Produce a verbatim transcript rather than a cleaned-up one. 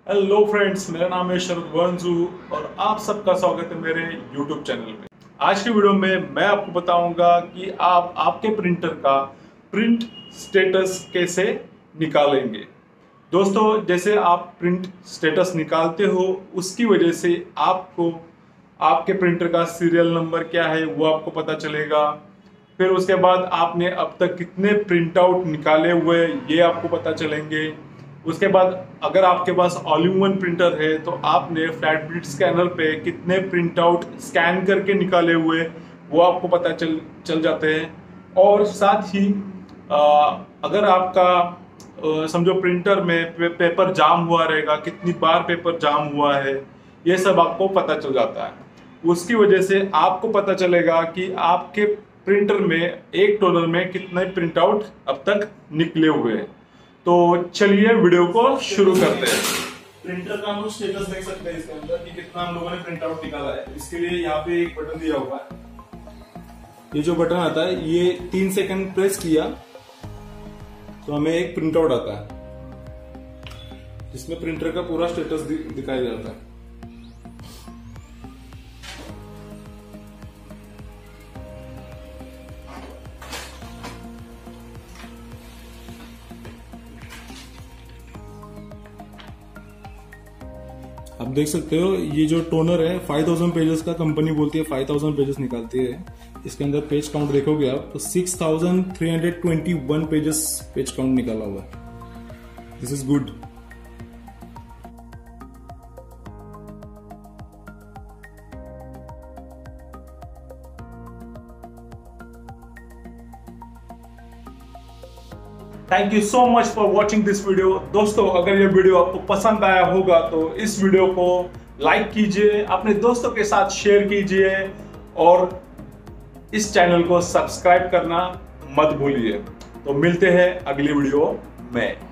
Hello friends, मेरा नाम है शरद वंशु और आप सबका स्वागत है मेरे यूट्यूब चैनल पे। आज की वीडियो में मैं आपको बताऊंगा कि आप आपके प्रिंटर का प्रिंट स्टेटस कैसे निकालेंगे। दोस्तों, जैसे आप प्रिंट स्टेटस निकालते हो उसकी वजह से आपको आपके प्रिंटर का सीरियल नंबर क्या है वो आपको पता चलेगा। फिर उसके बाद आपने अब तक कितने प्रिंट आउट निकाले हुए ये आपको पता चलेंगे। उसके बाद अगर आपके पास ऑल इन वन प्रिंटर है तो आपने फ्लैट प्रिंट स्कैनर पे कितने प्रिंट आउट स्कैन करके निकाले हुए वो आपको पता चल चल जाते हैं। और साथ ही आ, अगर आपका आ, समझो प्रिंटर में पे, पेपर जाम हुआ रहेगा, कितनी बार पेपर जाम हुआ है ये सब आपको पता चल जाता है। उसकी वजह से आपको पता चलेगा कि आपके प्रिंटर में एक टोनर में कितने प्रिंट आउट अब तक निकले हुए हैं। तो चलिए वीडियो को शुरू करते हैं। प्रिंटर का हम लोग स्टेटस देख सकते हैं इसके अंदर कि कितना हम लोगों ने प्रिंट आउट निकाला है। इसके लिए यहाँ पे एक बटन दिया हुआ है। ये जो बटन आता है ये तीन सेकंड प्रेस किया तो हमें एक प्रिंट आउट आता है जिसमें प्रिंटर का पूरा स्टेटस दि, दिखाया जाता है। आप देख सकते हो ये जो टोनर है पाँच हज़ार पेजेस का, कंपनी बोलती है पाँच हज़ार पेजेस निकालती है। इसके अंदर पेज काउंट देखोगे आप तो छह हज़ार तीन सौ इक्कीस पेजेस पेज काउंट निकाला हुआ है। This is good. Thank you so much for watching this video. दोस्तों, अगर ये वीडियो आपको पसंद आया होगा तो इस वीडियो को लाइक कीजिए, अपने दोस्तों के साथ शेयर कीजिए और इस चैनल को सब्सक्राइब करना मत भूलिए। तो मिलते हैं अगली वीडियो में।